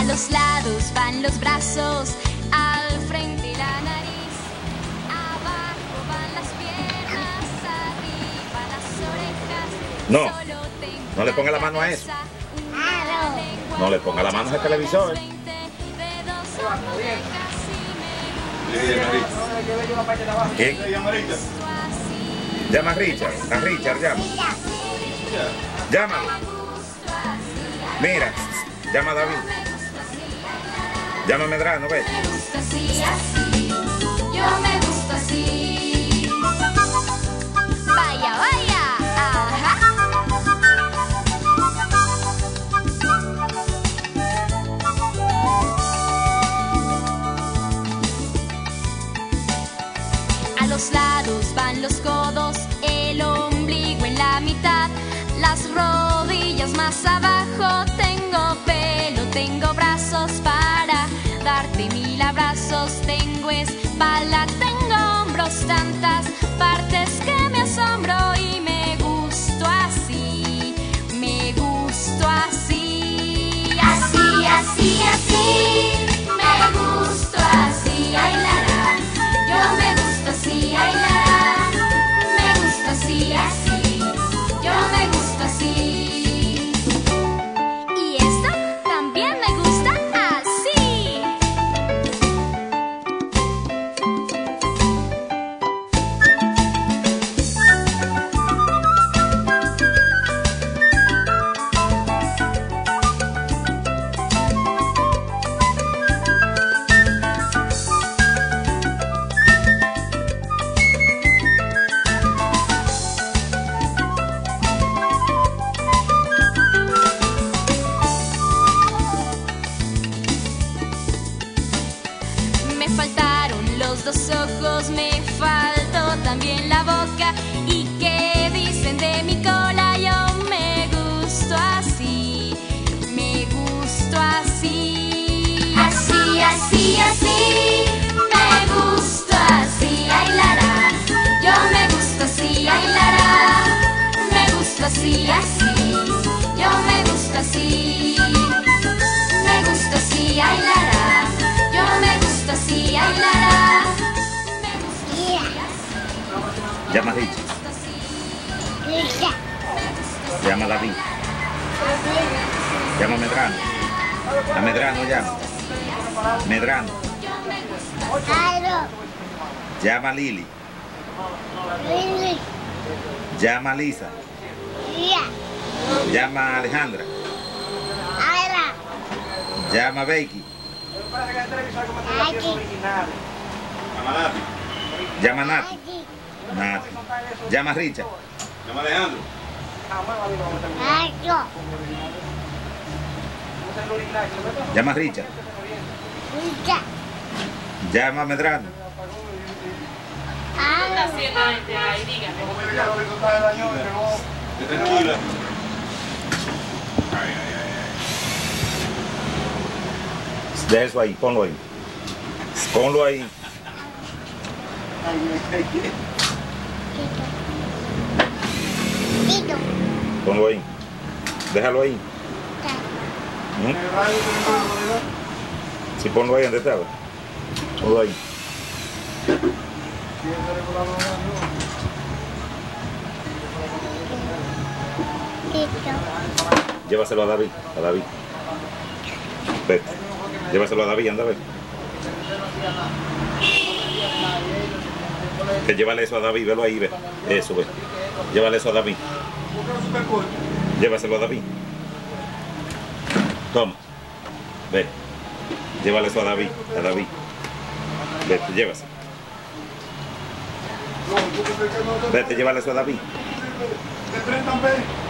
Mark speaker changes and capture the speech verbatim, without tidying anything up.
Speaker 1: los lados van los brazos, al frente la nariz, abajo van las piernas, arriba las orejas.
Speaker 2: No,
Speaker 1: Solo tengo
Speaker 2: no le ponga la mano a eso. No le ponga la mano al televisor. ¿Quién? Llama a Richard, a Richard llama. Llámalo. Mira, llama a David. Llama a Medrano, ve.
Speaker 1: Me gusta así, así, yo me gusta así. Vaya, vaya, ajá. A los lados van los codos, el ombligo en la mitad, las rodillas más abajo. Tengo pelo, tengo brazos para darte mil abrazos. Tengo espalda, tengo hombros, tantas partes que me asombro y me gusto así, me gusto así. Así, así, así, me gusto así, ay la la. Yo me gusto así, ay la la. Me gusto así, así, yo me gusto así. Y esto también me gusta así. Me faltaron los dos ojos, me faltó también la boca. ¿Y qué dicen de mi cola? Yo me gusto así, me gusto así. Así, así, así, me gusto así, ay la la. Yo me gusto así, ay la la. Me gusto así, así, yo me gusto así. Me gusto así, ay la la. Yo me gusto así, ay la la. Me gusto así, así.
Speaker 2: Llama a Richard. Llama a David. Llama a Medrano. A Medrano llama. Medrano. Llama a Lili. Llama a Lisa. Llama a Alejandra. Llama a Becky. Llama a Nati. Nati. Llama a Richard.
Speaker 3: Llama a Alejandro.
Speaker 2: Llama a Richard. Llama a Medrano.
Speaker 3: Tranquila.
Speaker 2: Deja eso ahí, ponlo ahí. Ponlo ahí. Ponlo ahí. Déjalo ahí. ¿Mm? Sí, ponlo ahí donde estaba. Ponlo ahí. Llévaselo a David, a David. Vete. Llévaselo a David, anda a ver. Que llévale eso a David, velo ahí, ve. Eso, ve. Llévale eso a David. Llévaselo a David. Toma. Ve. Llévale eso a David, a David. Vete, llévaselo. Vete, llévale eso a David.